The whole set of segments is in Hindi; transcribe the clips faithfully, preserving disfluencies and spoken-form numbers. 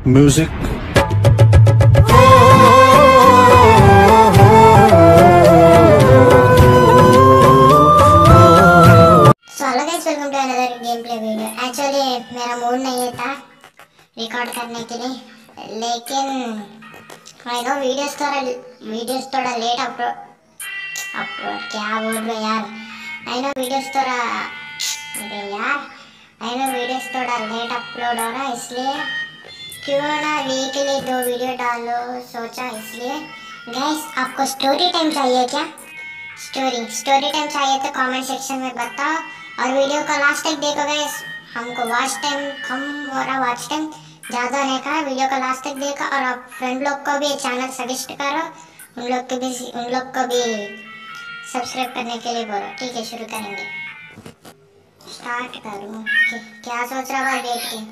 Music. Welcome to another game play video. Actually मेरा मूड नहीं था रिकॉर्ड करने के लिए, लेकिन आई नो वीडियोस थोड़ा वीडियोस थोड़ा लेट अपलोड अपलोड क्या बोल रहे यार। आई नो वीडियोस थोड़ा अरे यार आई नो वीडियोस थोड़ा लेट अपलोड हो रहा है, इसलिए क्यों ना वीकली दो वीडियो डालो सोचा। इसलिए गाइस, आपको स्टोरी टाइम चाहिए क्या? स्टोरी स्टोरी टाइम चाहिए तो कमेंट सेक्शन में बताओ, और वीडियो को लास्ट तक देखो गाइस। हमको वॉच टाइम कम हो रहा, वॉच टाइम ज़्यादा होने का। वीडियो को लास्ट तक देखो और आप फ्रेंड लोग को भी चैनल सजेस्ट करो, उन लोग को भी उन लोग को भी सब्सक्राइब करने के लिए बोलो। ठीक है, शुरू करेंगे। स्टार्ट करूँ? क्या सोच रहा भाई बैठ के?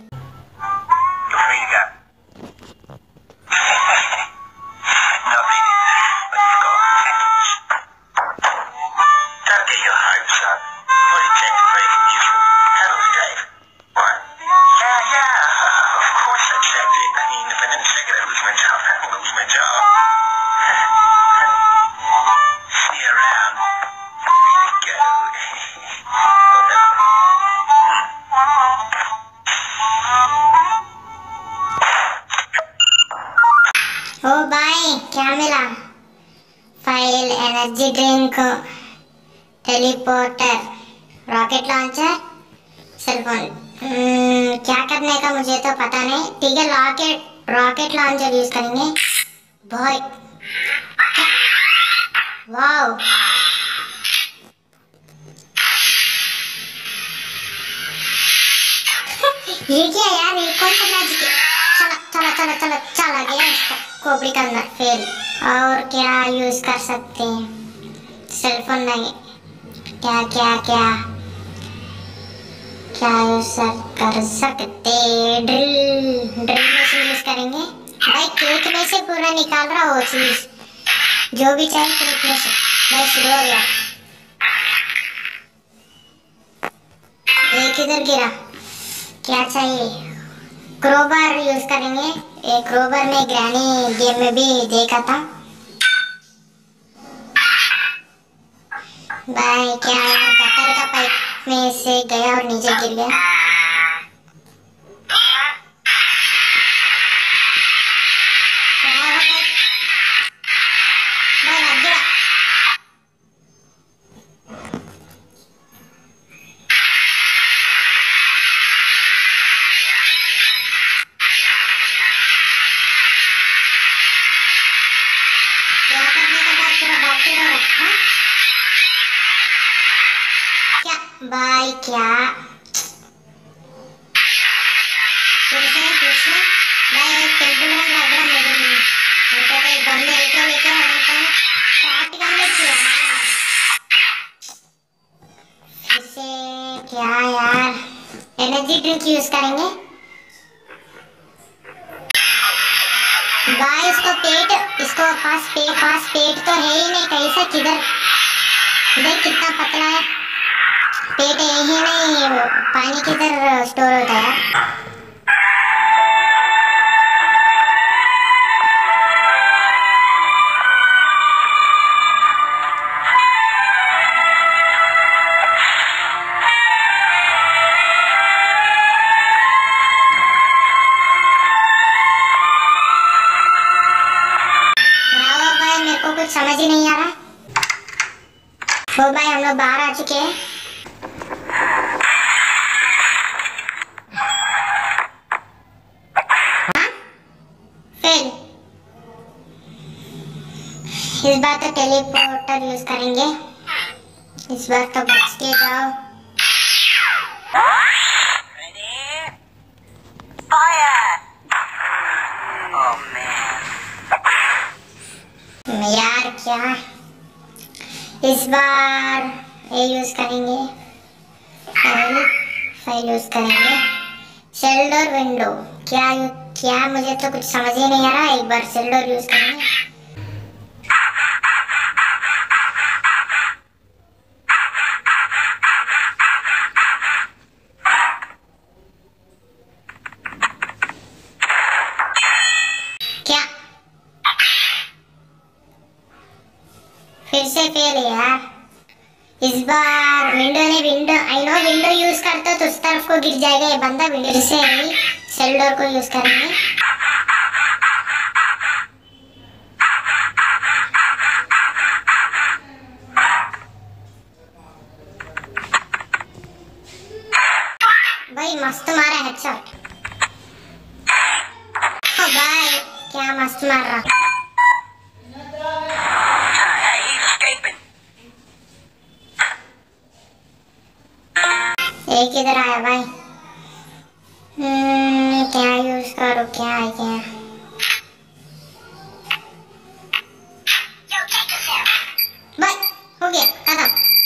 ओ भाई, क्या मिला? File, energy drink, teleporter, rocket launcher, cellphone. क्या करने का मुझे तो पता नहीं। ठीक है, रॉकेट रॉकेट लॉन्चर यूज करेंगे। भाई वाओ, ये क्या यार? ये कौन सा मैजिक है? चलो चलो चलो चलो चला गया इसका खोपड़ी के अंदर। फेल। और क्या यूज कर सकते हैं? सेलफोन नहीं। क्या क्या क्या क्या यूज कर सकते? ड्रिल ड्रिल मशीन यूज करेंगे। भाई केक में से पूरा निकाल रहा वो चीज, जो भी चाहिए केक में से। भाई शुरू हो गया। एक इधर गिरा। क्या चाहिए? क्रोबार यूज करेंगे। एक क्रोबार में ग्रैनी गेम में भी देखा था। भाई क्या यार, गटर का पाइप में से गया और नीचे गिर गया। भाई लग गया। क्या करने का बाद पूरा भागते रहो? हाँ? क्या भाई, क्या फिर से फिर से भाई एक टेबल में लग रहा मुझे नहीं। मेरे को तो एक बंदे लेके लेके हटाता है। शॉट गन में किया फिर से। क्या यार, एनर्जी ड्रिंक यूज करेंगे। भाई इसको पेट इसको पास पेट पास पेट तो है ही नहीं। कैसा किधर देख कितना पतला है। पेट है ही नहीं, वो पानी किधर स्टोर होता है? कुछ समझ ही नहीं आ रहा। तो भाई हम लोग बाहर आ चुके हैं। हाँ? फिर इस बार तो टेलीपोर्टर यूज करेंगे। इस बार तो बच के जाओ। यार क्या, इस बार ये यूज करेंगे। फाइल फाइल यूज करेंगे। शेल्डर विंडो। क्या क्या मुझे तो कुछ समझ ही नहीं आ रहा। एक बार शेल्डर यूज करेंगे। फिर से फेल है यार। इस बार विंडो ने window I know window use करते तो उस तरफ को गिर जाएगा ये बंदा। विंडो से ही सेल डोर को यूज करेंगे। भाई मस्त मारा हेडशॉट। ओ भाई क्या मस्त मार रहा। एक इधर आया भाई। हम्म क्या यूज करो क्या है क्या भाई हो गया खत्म।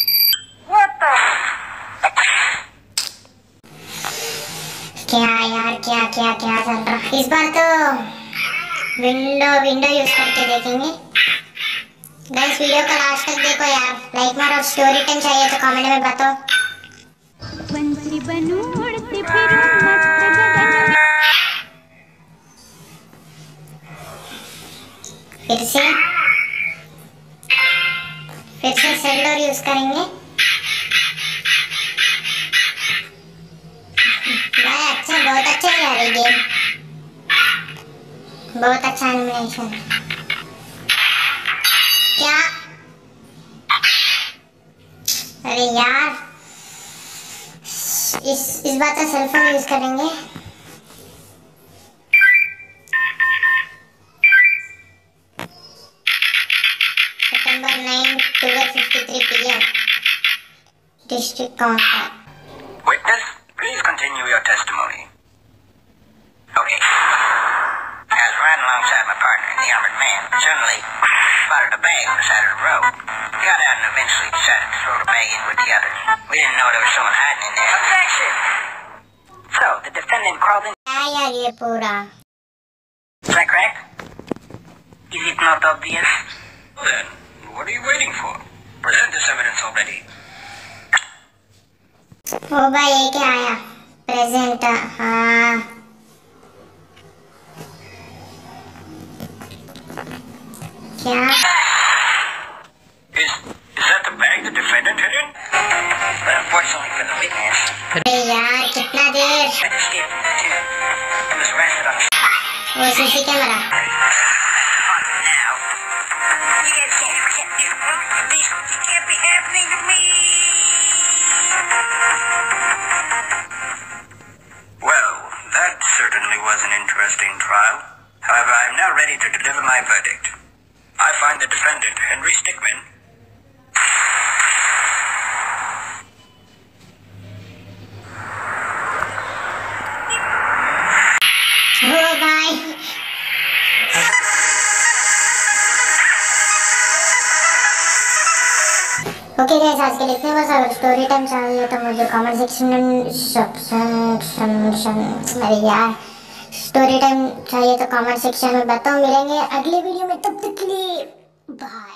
क्या यार क्या क्या क्या चल रहा। इस बार तो विंडो विंडो यूज करके देखेंगे। गाइस वीडियो को लास्ट तक देखो यार। लाइक मारो और स्टोरी टाइम चाहिए तो कमेंट में बताओ। बंसी बनूं उड़ती फिरूं मस्त गगन में। फिर से फिर से सेल डोर यूज करेंगे। भाई अच्छा बहुत अच्छा है यार ये गेम। बहुत अच्छा एनिमेशन। क्या अरे यार इस इस बार तो सेल फोन यूज करेंगे। September nine twelve fifty three PM district counter. Witness, please continue your testimony. Okay. I was riding alongside my partner, the armored man. Suddenly, spotted a bag on the side of the road. Got out and eventually decided to throw the bag in with the others. We didn't know there was someone hiding in there. Objection! So, the defendant crawled in. क्या यार ये पूरा। Is that correct? Is it not obvious? Well then, what are you waiting for? Present this evidence already. ओ भाई ये क्या आया प्रेजेंट। हाँ क्या Is, is that the bag the defendant hid in? But unfortunately for the witness, अरे यार कितना देर। I escaped from the tube and was arrested on the वो CC camera. now. You guys can't, can't do this. This can't be happening to me. Well, that certainly was an interesting trial. However, I am now ready to deliver my verdict. I find the defendant, Henry Stickmin, ओ भाई ओके गाइस आज के लिए इतने बस। अगर स्टोरी टाइम चाहिए तो मुझे कमेंट सेक्शन में अरे यार स्टोरी टाइम चाहिए तो कमेंट सेक्शन में बताओ। मिलेंगे अगले वीडियो में, तब तक के लिए बाय।